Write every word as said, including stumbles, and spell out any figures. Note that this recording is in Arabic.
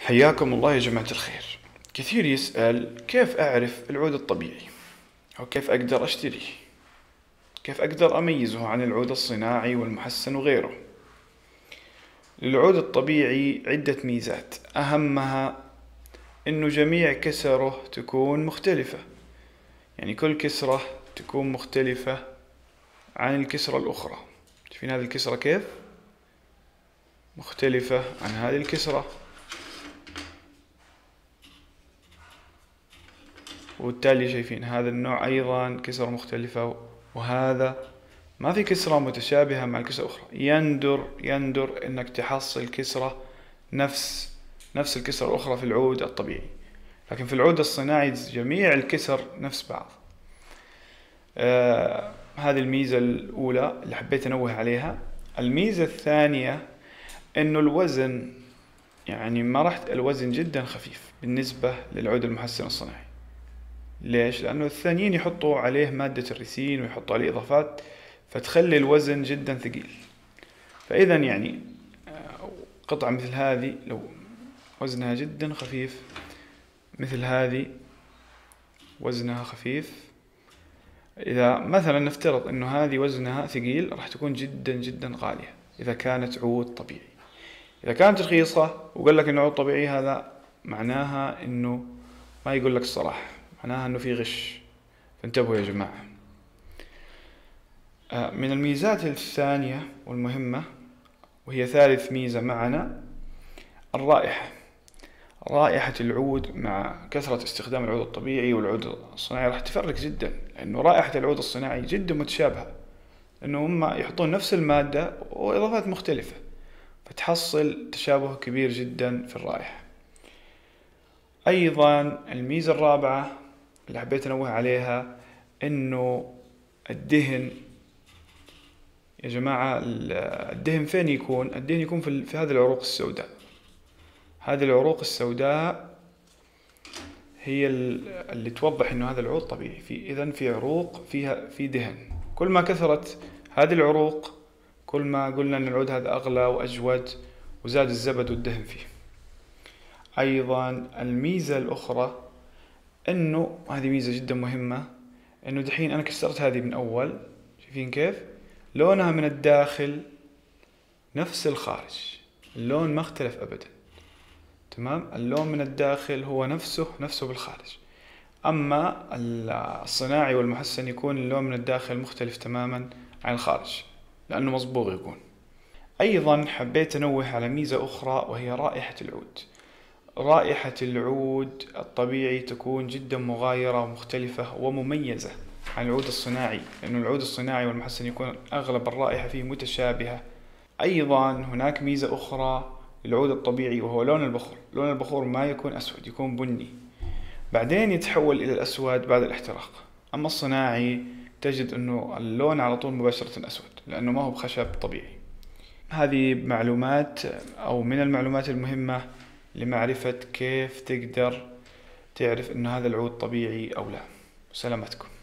حياكم الله يا جماعة الخير. كثير يسأل كيف أعرف العود الطبيعي، أو كيف أقدر أشتريه، كيف أقدر أميزه عن العود الصناعي والمحسن وغيره. للعود الطبيعي عدة ميزات، أهمها إنه جميع كسره تكون مختلفة، يعني كل كسرة تكون مختلفة عن الكسرة الأخرى. شايفين هذه الكسرة كيف مختلفة عن هذه الكسرة، وبالتالي شايفين هذا النوع أيضا كسرة مختلفة، وهذا ما في كسرة متشابهة مع الكسرة الأخرى. يندر يندر إنك تحصل كسرة نفس نفس الكسرة الأخرى في العود الطبيعي، لكن في العود الصناعي جميع الكسر نفس بعض. آه هذه الميزة الأولى اللي حبيت أنوه عليها. الميزة الثانية إنه الوزن، يعني ما راح الوزن جدا خفيف بالنسبة للعود المحسن الصناعي. ليش؟ لأنه الثانيين يحطوا عليه مادة الريسين ويحطوا عليه إضافات فتخلي الوزن جدا ثقيل. فإذا يعني قطعة مثل هذه لو وزنها جدا خفيف، مثل هذه وزنها خفيف، إذا مثلا نفترض أنه هذه وزنها ثقيل راح تكون جدا جدا غالية إذا كانت عود طبيعي. إذا كانت رخيصة وقال لك أنه عود طبيعي، هذا معناها أنه ما يقول لك الصراحة، معناها أنه في غش. فانتبهوا يا جماعة. من الميزات الثانية والمهمة، وهي ثالث ميزة معنا، الرائحة. رائحة العود مع كثرة استخدام العود الطبيعي والعود الصناعي راح تفرق جدا، لأنه رائحة العود الصناعي جدا متشابهة، لأنه هم يحطون نفس المادة وإضافات مختلفة، فتحصل تشابه كبير جدا في الرائحة. أيضا الميزة الرابعة اللي حبيت أنوه عليها، إنه الدهن يا جماعة. الدهن فين يكون؟ الدهن يكون في, في هذه العروق السوداء. هذه العروق السوداء هي اللي توضح إنه هذا العود طبيعي. في إذن في عروق فيها في دهن، كل ما كثرت هذه العروق كل ما قلنا إن العود هذا أغلى وأجود وزاد الزبد والدهن فيه. أيضا الميزة الأخرى، إنه هذه ميزة جدا مهمة، إنه دحين أنا كسرت هذه من أول، شايفين كيف لونها من الداخل نفس الخارج، اللون ما اختلف أبدا. تمام، اللون من الداخل هو نفسه نفسه بالخارج. أما الصناعي والمحسن يكون اللون من الداخل مختلف تماما عن الخارج، لأنه مصبوغ يكون. أيضا حبيت أنوه على ميزة أخرى، وهي رائحة العود. رائحة العود الطبيعي تكون جدا مغايرة ومختلفة ومميزة عن العود الصناعي، لأن العود الصناعي والمحسن يكون أغلب الرائحة فيه متشابهة. أيضا هناك ميزة أخرى للعود الطبيعي، وهو لون البخور. لون البخور ما يكون أسود، يكون بني، بعدين يتحول إلى الأسود بعد الاحتراق. أما الصناعي تجد أنه اللون على طول مباشرة أسود، لأنه ما هو بخشب طبيعي. هذه معلومات أو من المعلومات المهمة لمعرفة كيف تقدر تعرف أن هذا العود طبيعي أو لا. سلامتكم.